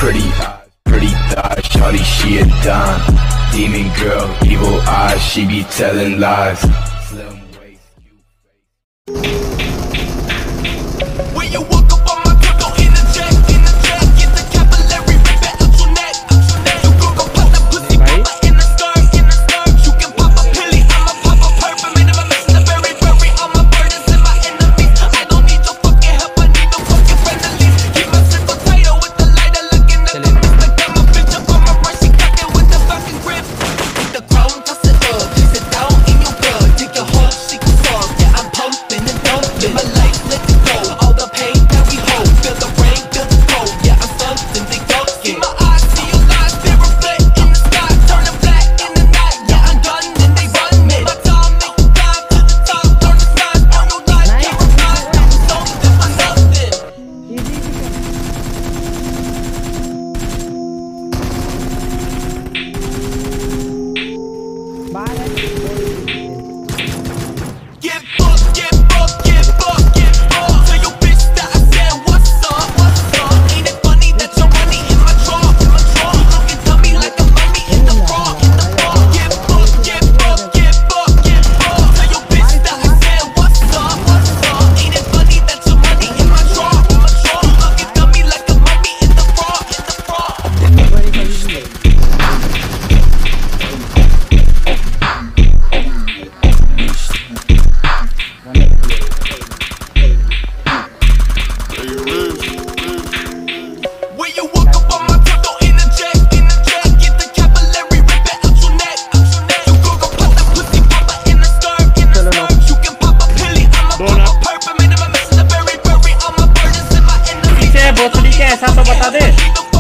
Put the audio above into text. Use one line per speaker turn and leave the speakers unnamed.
Pretty thighs, shawty, she a dime. Demon girl, evil eyes, she be telling lies. Slim waist, cute face.
When you walk up on my top, don't interject, get the capillary, rip it out your neck, You gon' pop that pussy, pop her in the skirt, You can pop a pilly, I'ma pop a perp, made of a mess in the berry, all my burdens and my enemies. I don't need your fucking help, I need the fucking friendlies. Keep my circle tighter with the lighter, looking at the Mr. Got my bitch up on my brush, she cockin' with the fucking grip. The chrome, toss it up, place it down in your blood, take your whole secret song, yeah, I'm pumping and dumping. My life, let it go, all the pain that we hold, feel the rain, feel the cold, yeah, I'm something they don't get. My eyes see your lies, they reflect in the sky, turning black in the night, yeah, I'm done and they run me. My time, make you climb to the top, turn the signs on your life, can't reply, I'm something for nothing. Get fucked, get fucked, get fucked, get fucked. Tell your bitch that I said what's up, Ain't it funny that your money in my trunk, You looking to me like a mummy in the front, Get fucked, get fucked, get fucked, get fucked. Tell your bitch that I said what's up, Ain't it funny that your money in my trunk, You looking to me like a mummy in the front, When you walk up on my top, don't interject, get the capillary, rip it out your neck, You gon' pop that pussy, pop her in the skirt, You can pop a pilly, I'ma pop a perp, made of a mess in the berry, all my burdens and my enemies.
पीछे भोसड़ी के ऐसा तो बता दे।